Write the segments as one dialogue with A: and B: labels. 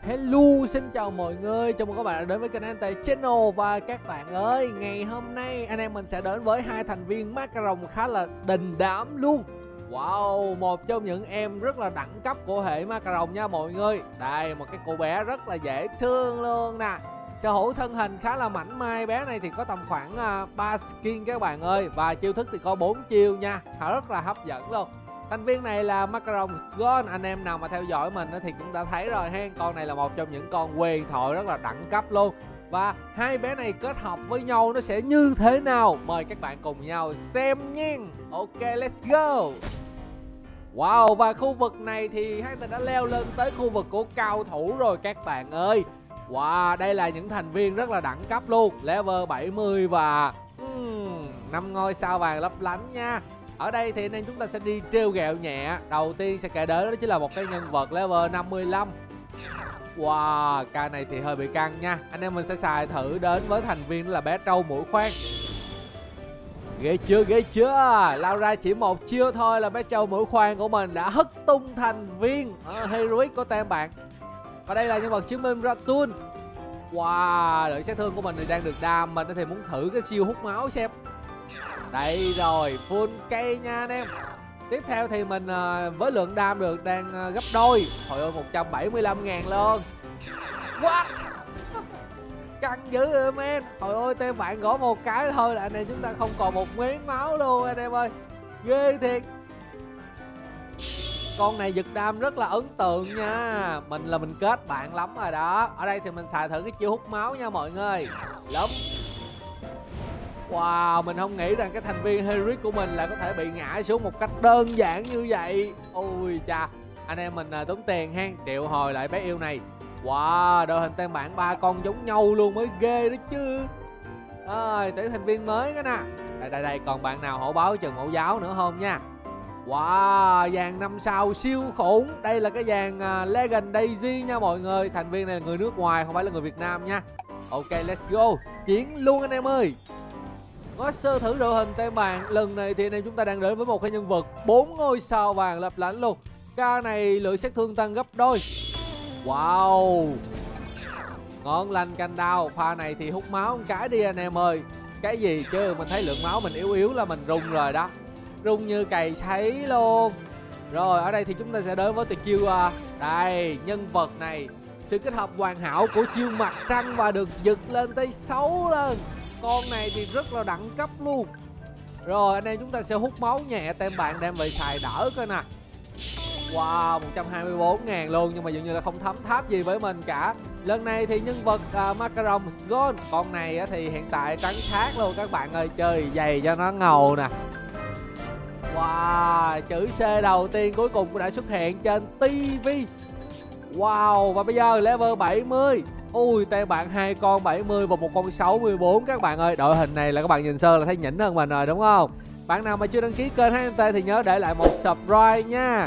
A: Hello, xin chào mọi người, chào mừng các bạn đã đến với kênh Ante Channel. Và các bạn ơi, ngày hôm nay anh em mình sẽ đến với hai thành viên Macaron khá là đình đám luôn. Wow, một trong những em rất là đẳng cấp của hệ Macaron nha mọi người. Đây, một cái cô bé rất là dễ thương luôn nè. Sở hữu thân hình khá là mảnh mai, bé này thì có tầm khoảng 3 skin các bạn ơi. Và chiêu thức thì có 4 chiêu nha, rất là hấp dẫn luôn. Thành viên này là Macaron Gold. Anh em nào mà theo dõi mình thì cũng đã thấy rồi ha. Con này là một trong những con huyền thoại rất là đẳng cấp luôn. Và hai bé này kết hợp với nhau nó sẽ như thế nào? Mời các bạn cùng nhau xem nha. Ok, let's go. Wow, và khu vực này thì Hunter đã leo lên tới khu vực của cao thủ rồi các bạn ơi. Wow, đây là những thành viên rất là đẳng cấp luôn. Level 70 và 5 ngôi sao vàng lấp lánh nha. Ở đây thì anh em chúng ta sẽ đi trêu ghẹo nhẹ. Đầu tiên sẽ kể đến đó chính là một cái nhân vật level 55. Wow, ca này thì hơi bị căng nha. Anh em mình sẽ xài thử đến với thành viên đó là bé trâu mũi khoan. Ghê chưa, ghê chưa. Lao ra chỉ một chiêu thôi là bé trâu mũi khoan của mình đã hất tung thành viên Heroic của tem bạn. Và đây là nhân vật chứng minh Ratun. Wow, lượng sát thương của mình thì đang được đam. Mình thì muốn thử cái siêu hút máu xem. Đây rồi, full cây nha anh em. Tiếp theo thì mình với lượng đam được đang gấp đôi. Trời ơi, 175.000 luôn. What? Căng dữ men. Trời ơi, tem bạn gõ một cái thôi là anh em chúng ta không còn một miếng máu luôn anh em ơi. Ghê thiệt. Con này giật đam rất là ấn tượng nha. Mình là mình kết bạn lắm rồi đó. Ở đây thì mình xài thử cái chiêu hút máu nha mọi người. Lắm. Wow, mình không nghĩ rằng cái thành viên Heroic của mình lại có thể bị ngã xuống một cách đơn giản như vậy. Ôi chà, anh em mình tốn tiền ha, triệu hồi lại bé yêu này. Wow, đội hình tem bản 3 con giống nhau luôn mới ghê đó chứ. Rồi, tuyển thành viên mới cái nè. Đây, còn bạn nào hổ báo Trần Mẫu Giáo nữa không nha. Wow, dàn 5 sao siêu khủng. Đây là cái dàn Legend Daisy nha mọi người. Thành viên này là người nước ngoài, không phải là người Việt Nam nha. Ok, let's go. Chiến luôn anh em ơi. Nói sơ thử đội hình tem bàn. Lần này thì anh em chúng ta đang đến với một cái nhân vật 4 ngôi sao vàng lấp lánh luôn. Ca này lượng sát thương tăng gấp đôi. Wow, ngon lành canh đao. Pha này thì hút máu một cái đi anh em ơi. Cái gì chứ, mình thấy lượng máu mình yếu là mình rung rồi đó. Rung như cày sấy luôn. Rồi ở đây thì chúng ta sẽ đến với tuyệt chiêu. Đây, nhân vật này sự kết hợp hoàn hảo của chiêu mặt trăng và được giật lên tới 6 lần. Con này thì rất là đẳng cấp luôn. Rồi anh em chúng ta sẽ hút máu nhẹ. Tem bạn đem về xài đỡ coi nè. Wow, 124.000 luôn. Nhưng mà dường như là không thấm tháp gì với mình cả. Lần này thì nhân vật Macaron Gold. Con này thì hiện tại trắng sát luôn các bạn ơi. Chơi giày cho nó ngầu nè. Wow, chữ C đầu tiên cuối cùng cũng đã xuất hiện trên TV. Wow, và bây giờ level 70. Ui, tem bạn 2 con 70 và một con 64 các bạn ơi. Đội hình này là các bạn nhìn sơ là thấy nhỉnh hơn mình rồi đúng không? Bạn nào mà chưa đăng ký kênh HNT thì nhớ để lại một subscribe nha.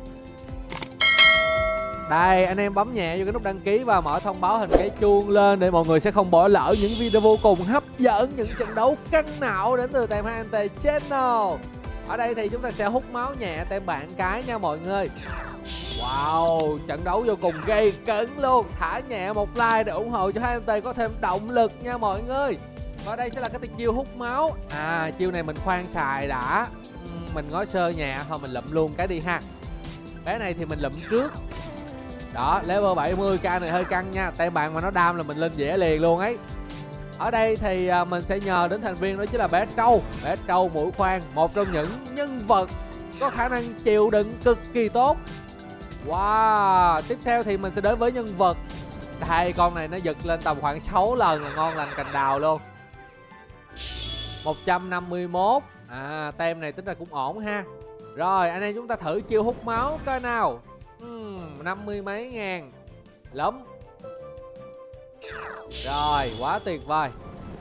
A: Đây, anh em bấm nhẹ vô cái nút đăng ký và mở thông báo hình cái chuông lên để mọi người sẽ không bỏ lỡ những video vô cùng hấp dẫn, những trận đấu căng não đến từ tem HNT Channel. Ở đây thì chúng ta sẽ hút máu nhẹ tem bạn cái nha mọi người. Wow, trận đấu vô cùng gây cấn luôn. Thả nhẹ một like để ủng hộ cho HNT có thêm động lực nha mọi người. Và đây sẽ là cái chiêu hút máu. Chiêu này mình khoan xài đã. Mình nói sơ nhẹ thôi mình lụm luôn cái đi ha. Cái này thì mình lụm trước. Đó, level 70k này hơi căng nha. Tem bạn mà nó đam là mình lên dễ liền luôn ấy. Ở đây thì mình sẽ nhờ đến thành viên đó chính là bé trâu. Bé trâu mũi khoan, một trong những nhân vật có khả năng chịu đựng cực kỳ tốt. Wow, tiếp theo thì mình sẽ đến với nhân vật. Đây, con này nó giật lên tầm khoảng 6 lần là ngon lành cành đào luôn. 151. Tem này tính ra cũng ổn ha. Rồi, anh em chúng ta thử chiêu hút máu coi nào. 50 mấy ngàn. Lắm. Rồi, quá tuyệt vời.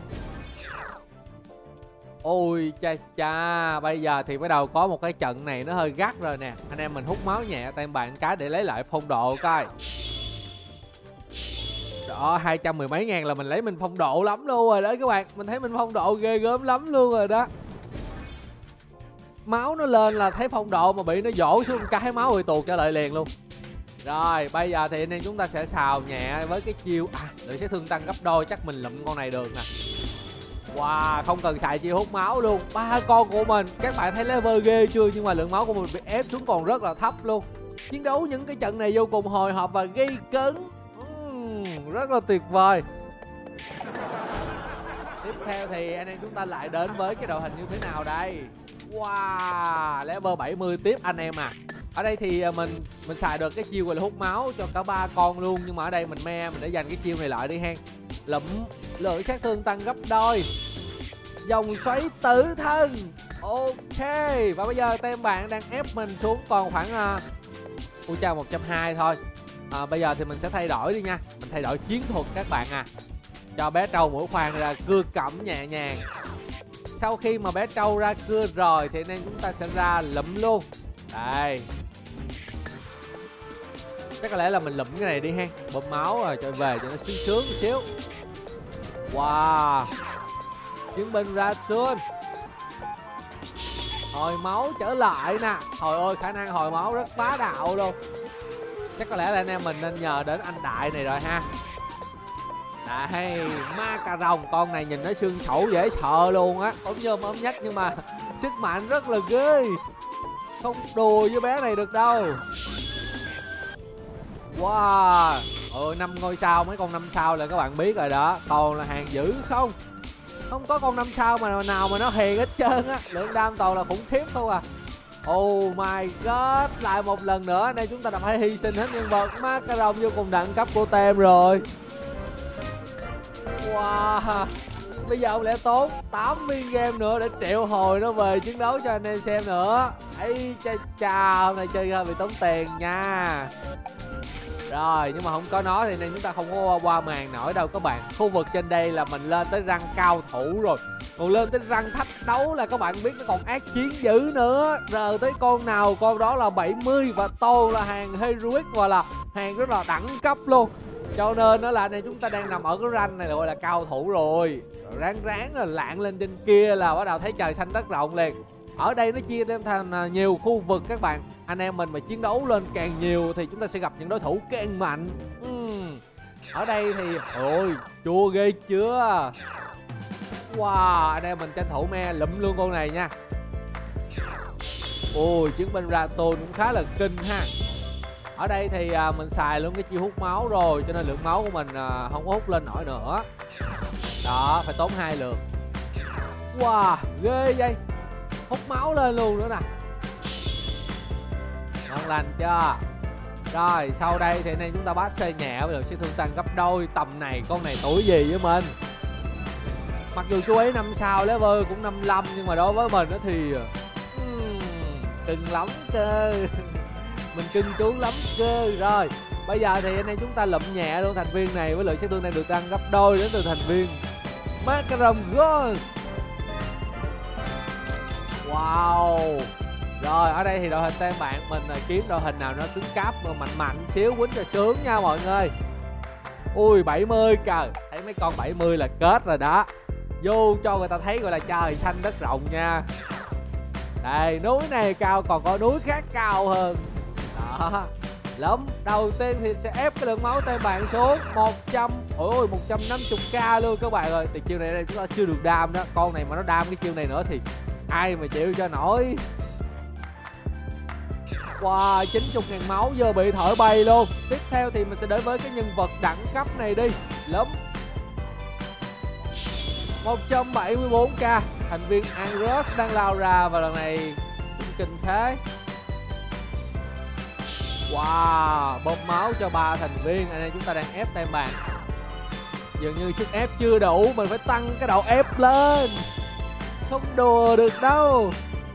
A: Ôi cha, bây giờ thì bắt đầu có một cái trận này nó hơi gắt rồi nè. Anh em mình hút máu nhẹ tem bạn cái để lấy lại phong độ coi. Đó, 210 mấy ngàn là mình lấy mình phong độ lắm luôn rồi đó các bạn. Mình thấy mình phong độ ghê gớm lắm luôn rồi đó. Máu nó lên là thấy phong độ mà bị nó dỗ xuống cái máu rồi tuột trở lại liền luôn. Rồi bây giờ thì anh em chúng ta sẽ xào nhẹ với cái chiêu lượng sát thương tăng gấp đôi. Chắc mình lụm con này được nè. Wow, không cần xài chiêu hút máu luôn. 3 con của mình, các bạn thấy level ghê chưa? Nhưng mà lượng máu của mình bị ép xuống còn rất là thấp luôn. Chiến đấu những cái trận này vô cùng hồi hộp và gây cấn. Rất là tuyệt vời. Tiếp theo thì anh em chúng ta lại đến với cái đội hình như thế nào đây? Wow, level 70 tiếp anh em à. Ở đây thì mình xài được cái chiêu gọi là hút máu cho cả 3 con luôn. Nhưng mà ở đây mình để dành cái chiêu này lại đi ha. Lụm lượng sát thương tăng gấp đôi. Dòng xoáy tử thân. Ok. Và bây giờ tem bạn đang ép mình xuống còn khoảng Ucha 120 thôi. Bây giờ thì mình sẽ thay đổi đi nha. Mình thay đổi chiến thuật các bạn à. Cho bé trâu mũi khoan ra cưa cẩm nhẹ nhàng. Sau khi mà bé trâu ra cưa rồi thì anh em chúng ta sẽ ra lụm luôn. Đây. Chắc có lẽ là mình lụm cái này đi ha. Bơm máu rồi cho về cho nó sướng sướng một xíu. Wow. Chiến binh ra xuân. Hồi máu trở lại nè. Trời ơi, khả năng hồi máu rất bá đạo luôn. Chắc có lẽ là anh em mình nên nhờ đến anh Đại này rồi ha. Đây, ma cà rồng. Con này nhìn nó xương sẩu dễ sợ luôn á. Ốm nhôm ốm nhách nhưng mà sức mạnh rất là ghê. Không đùa với bé này được đâu. Wow. 5 ngôi sao, mấy con 5 sao là các bạn biết rồi đó. Toàn là hàng dữ không. Không có con 5 sao mà nào mà nó hiền hết trơn á. Lượng đam toàn là khủng khiếp thôi à. Oh my god. Lại một lần nữa đây chúng ta đã phải hy sinh hết nhân vật ma cà rồng vô cùng đẳng cấp của tem rồi. Wow. Bây giờ ông lại tốn 8 viên game nữa để triệu hồi nó về chiến đấu cho anh em xem nữa. Ây cha, hôm nay chơi hơi bị tốn tiền nha. Rồi, nhưng mà không có nó thì nên chúng ta không có qua màn nổi đâu các bạn. Khu vực trên đây là mình lên tới răng cao thủ rồi. Còn lên tới răng thách đấu là các bạn biết nó còn ác chiến dữ nữa. Rờ tới con nào con đó là 70. Và toàn là hàng heroic và là hàng rất là đẳng cấp luôn. Cho nên nó là này chúng ta đang nằm ở cái ranh này gọi là cao thủ rồi. Ráng là lạng lên trên kia là bắt đầu thấy trời xanh đất rộng liền. Ở đây nó chia lên thành nhiều khu vực các bạn. Anh em mình mà chiến đấu lên càng nhiều thì chúng ta sẽ gặp những đối thủ càng mạnh. Ở đây thì ôi chua ghê chưa. Wow, anh em mình tranh thủ me lụm luôn con này nha. Ôi chiến binh ra tôn cũng khá là kinh ha. Ở đây thì mình xài luôn cái chiêu hút máu rồi cho nên lượng máu của mình không có hút lên nổi nữa. Đó, phải tốn 2 lượt. Wow, ghê vậy. Hút máu lên luôn nữa nè. Ngon lành chưa. Rồi, sau đây thì này chúng ta bắt xe nhẹ với lượng sát thương tăng gấp đôi. Tầm này con này tuổi gì với mình. Mặc dù chú ấy 5 sao level cũng 55 nhưng mà đối với mình thì cưng lắm cơ. Mình cưng chú lắm cơ. Rồi, bây giờ thì anh em chúng ta lụm nhẹ luôn thành viên này với lượng sát thương đang được tăng gấp đôi đến từ thành viên ma cà rồng Ghost. Wow. Rồi ở đây thì đội hình tem bạn mình kiếm đội hình nào nó cứng cáp mà mạnh xíu quýnh cho sướng nha mọi người. Ui 70 trời. Thấy mấy con 70 là kết rồi đó. Vô cho người ta thấy gọi là trời xanh đất rộng nha. Đây núi này cao còn có núi khác cao hơn. Đó. Lắm. Đầu tiên thì sẽ ép cái lượng máu tem bạn xuống 150k luôn các bạn ơi. Thì chiêu này chúng ta chưa được đam đó. Con này mà nó đam cái chiêu này nữa thì ai mà chịu cho nổi. Wow 90.000 máu giờ bị thổi bay luôn. Tiếp theo thì mình sẽ đến với cái nhân vật đẳng cấp này đi. Lắm 174k. Thành viên Angus đang lao ra và lần này cũng kinh thế. Wow bơm máu cho 3 thành viên. Anh em chúng ta đang ép tem bàn. Dường như sức ép chưa đủ. Mình phải tăng cái độ ép lên. Không đùa được đâu.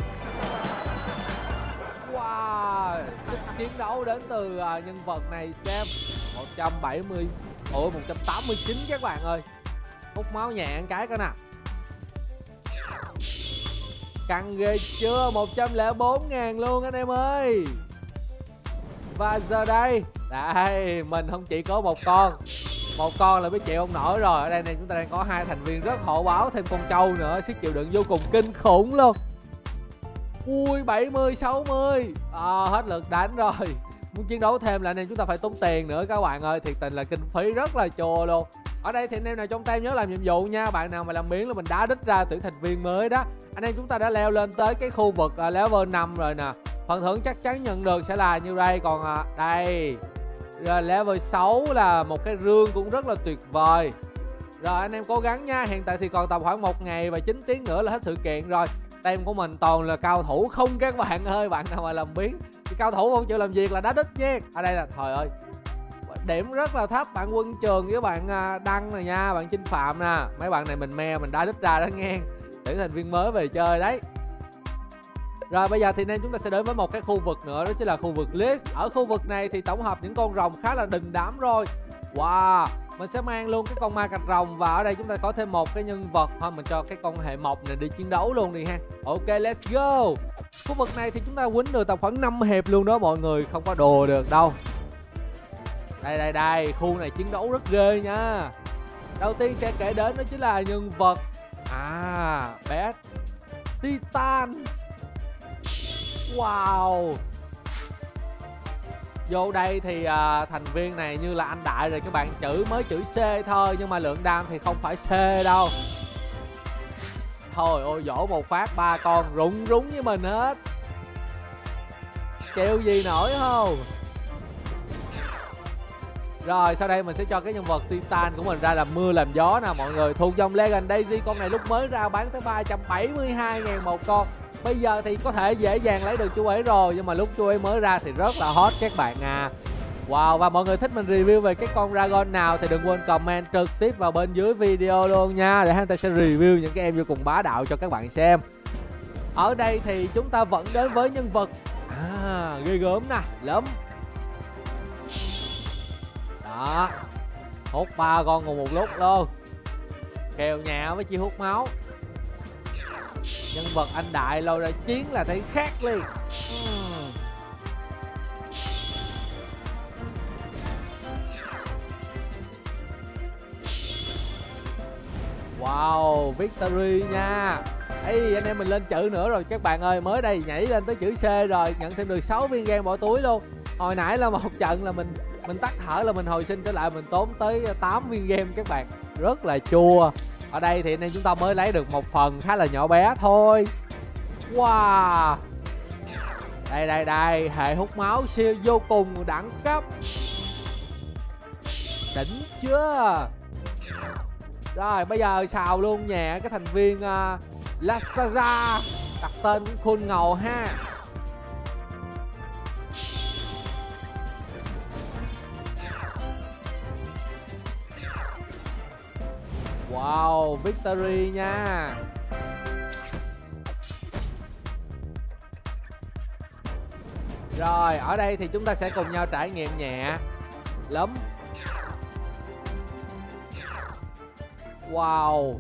A: Wow sức chiến đấu đến từ nhân vật này xem 189 các bạn ơi. Hút máu nhẹ cái coi nè. Căng ghê chưa. 104.000 luôn anh em ơi. Và giờ đây mình không chỉ có một con là mới chịu không nổi rồi. Ở đây này chúng ta đang có 2 thành viên rất hổ báo, thêm con trâu nữa, sức chịu đựng vô cùng kinh khủng luôn. Ui 70 60 hết lượt đánh rồi. Muốn chiến đấu thêm là anh em chúng ta phải tốn tiền nữa các bạn ơi, thiệt tình là kinh phí rất là chua luôn. Ở đây thì anh em nào trong tay nhớ làm nhiệm vụ nha. Bạn nào mà làm biến là mình đá đích ra tuyển thành viên mới đó. Anh em chúng ta đã leo lên tới cái khu vực level 5 rồi nè. Phần thưởng chắc chắn nhận được sẽ là như đây. Còn đây level 6 là một cái rương cũng rất là tuyệt vời. Rồi anh em cố gắng nha. Hiện tại thì còn tầm khoảng 1 ngày và 9 tiếng nữa là hết sự kiện rồi. Team của mình toàn là cao thủ không các bạn ơi. Bạn nào mà làm biến thì cao thủ không chịu làm việc là đá đích nha. Ở đây là trời ơi, điểm rất là thấp. Bạn Quân Trường với bạn Đăng này nha, bạn Chinh Phạm nè, mấy bạn này mình me mình đá đích ra đó nghe. Tuyển thành viên mới về chơi đấy. Rồi bây giờ thì nên chúng ta sẽ đến với một cái khu vực nữa, đó chính là khu vực list. Ở khu vực này thì tổng hợp những con rồng khá là đình đám rồi. Wow, mình sẽ mang luôn cái con ma cạch rồng. Và ở đây chúng ta có thêm một cái nhân vật. Thôi mình cho cái con hệ mộc này đi chiến đấu luôn đi ha. Ok, let's go. Khu vực này thì chúng ta quýnh được tầm khoảng 5 hiệp luôn đó mọi người, không có đùa được đâu. Đây, khu này chiến đấu rất ghê nha. Đầu tiên sẽ kể đến đó chính là nhân vật bé Titan. Wow. Vô đây thì thành viên này như là anh Đại rồi các bạn, mới chữ C thôi nhưng mà lượng đam thì không phải C đâu. Thôi ôi, vỗ một phát 3 con rụng rúng với mình hết. Chịu gì nổi không? Rồi sau đây mình sẽ cho cái nhân vật Titan của mình ra làm mưa làm gió nè mọi người. Thuộc dòng Legend Daisy, con này lúc mới ra bán tới 372.000 một con. Bây giờ thì có thể dễ dàng lấy được chú ấy rồi, nhưng mà lúc chú ấy mới ra thì rất là hot các bạn à. Wow, và mọi người thích mình review về cái con Dragon nào thì đừng quên comment trực tiếp vào bên dưới video luôn nha, để hắn ta sẽ review những cái em vô cùng bá đạo cho các bạn xem. Ở đây thì chúng ta vẫn đến với nhân vật ghê gớm nè, lắm. Đó, hút 3 con cùng một lúc luôn, kèo nhà với chi hút máu. Nhân vật anh Đại lâu ra chiến là thấy khác liền. Wow, victory nha. Ê, anh em mình lên chữ nữa rồi các bạn ơi. Mới đây nhảy lên tới chữ C rồi, nhận thêm được 6 viên game bỏ túi luôn. Hồi nãy là một trận là mình tắt thở là mình hồi sinh trở lại, mình tốn tới 8 viên game các bạn. Rất là chua. Ở đây thì anh em chúng ta mới lấy được một phần khá là nhỏ bé thôi. Wow. Đây, hệ hút máu siêu vô cùng đẳng cấp. Đỉnh chưa? Rồi bây giờ xào luôn nhẹ cái thành viên Lasaza, đặt tên cũng khôn ngầu ha. Wow, victory nha. Rồi ở đây thì chúng ta sẽ cùng nhau trải nghiệm nhẹ lắm. Wow.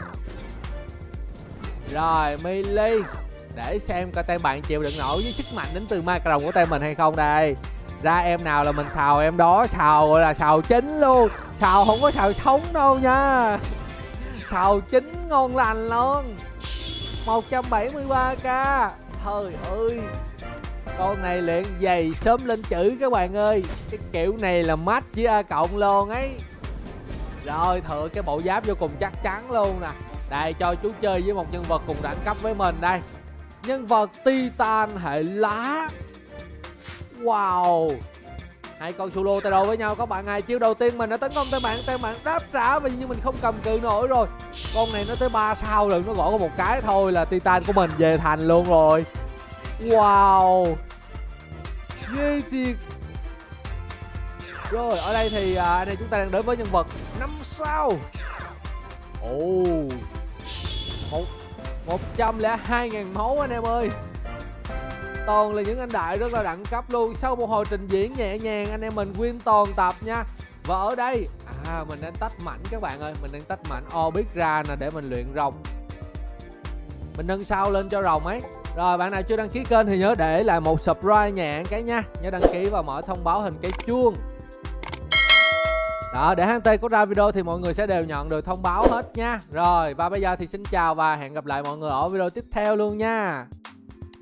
A: Rồi melee, để xem coi team bạn chịu đựng nổi với sức mạnh đến từ ma cà rồng của team mình hay không đây. Ra em nào là mình xào em đó, xào gọi là xào chín luôn. Xào không có xào sống đâu nha. Xào chín ngon lành luôn. 173k. Trời ơi, con này luyện giày sớm lên chữ các bạn ơi. Cái kiểu này là match với A cộng luôn ấy. Rồi thừa cái bộ giáp vô cùng chắc chắn luôn nè. Đây, cho chú chơi với một nhân vật cùng đẳng cấp với mình đây. Nhân vật Titan hệ lá. Wow. Hai con solo tay đầu với nhau các bạn ơi. Chiêu đầu tiên mình đã tấn công tay bạn đáp trả và như mình không cầm cự nổi rồi. Con này nó tới 3 sao rồi, nó gõ có một cái thôi là Titan của mình về thành luôn rồi. Wow, ghê thiệt. Rồi ở đây thì anh em chúng ta đang đến với nhân vật 5 sao. Ồ, 102.000 máu anh em ơi. Toàn là những anh Đại rất là đẳng cấp luôn. Sau một hồi trình diễn nhẹ nhàng, anh em mình win toàn tập nha. Và ở đây mình đang tách mảnh các bạn ơi. Mình đang tách mảnh Orbit ra nè để mình luyện rồng. Mình nâng sao lên cho rồng ấy. Rồi bạn nào chưa đăng ký kênh thì nhớ để lại một subscribe nhẹ cái nha. Nhớ đăng ký và mở thông báo hình cái chuông. Đó, để HT có ra video thì mọi người sẽ đều nhận được thông báo hết nha. Rồi và bây giờ thì xin chào và hẹn gặp lại mọi người ở video tiếp theo luôn nha.